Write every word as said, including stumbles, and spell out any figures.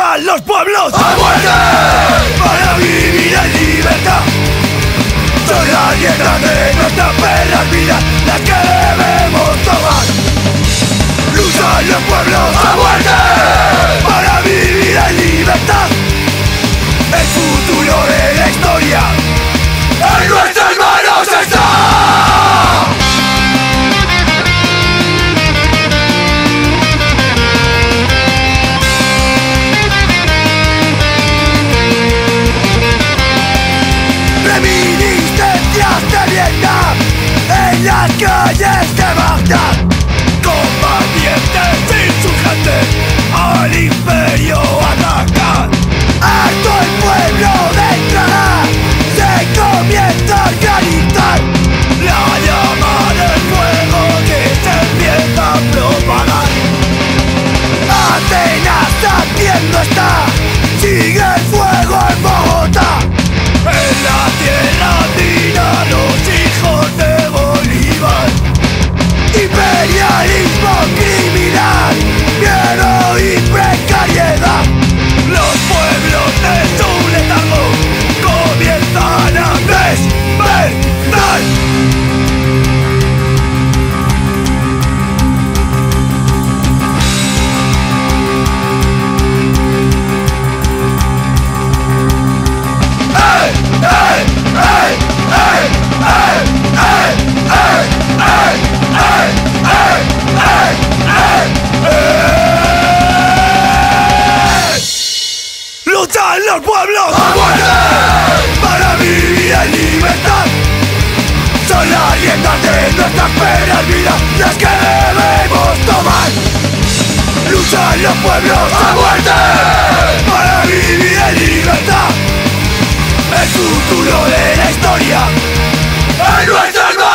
luchan los pueblos ¡a muerte! para vivir en libertad. Son las riendas de nuestras perras vidas las que debemos tomar. Luchan los pueblos ¡a muerte! para vivir en libertad. El futuro de la historia en nuestras manos está. Reminiscencias de Vietnam en las calles de Bagdad. Combatientes insurgentes al imperio atacan. Harto el pueblo declara, se comienza a organizar la llama del fuego que se empieza a propagar. Atenas ardiendo está, sigue el fuego en Bogotá. En la tierra andina los hijos de Bolívar. Imperialismo criminal, miedo y precariedad. Los pueblos de su letargo comienzan a despertar. ¡Luchan los pueblos ¡a muerte! para vivir en libertad! Son las riendas de nuestras perras vidas las que debemos tomar. Luchan los pueblos ¡a muerte! para vivir en libertad. El futuro de la historia en nuestras manos.